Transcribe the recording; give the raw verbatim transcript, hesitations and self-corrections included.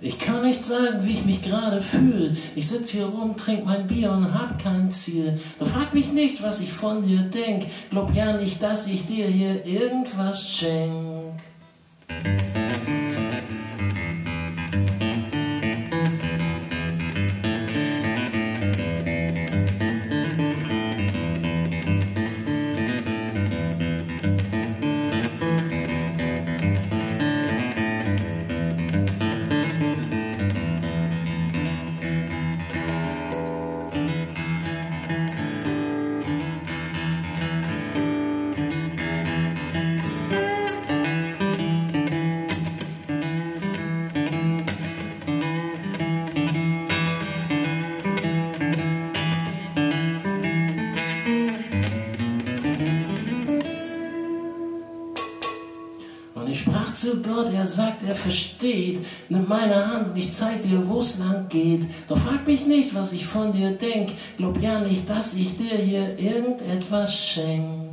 Ich kann nicht sagen, wie ich mich gerade fühle. Ich sitz hier rum, trink mein Bier und hab kein Ziel. Doch frag mich nicht, was ich von dir denk. Glaub ja nicht, dass ich dir hier irgendwas schenk. Und ich sprach zu Gott, er sagt, er versteht. Nimm meine Hand, ich zeig dir, wo's lang geht. Doch frag mich nicht, was ich von dir denk. Glaub ja nicht, dass ich dir hier irgendetwas schenk.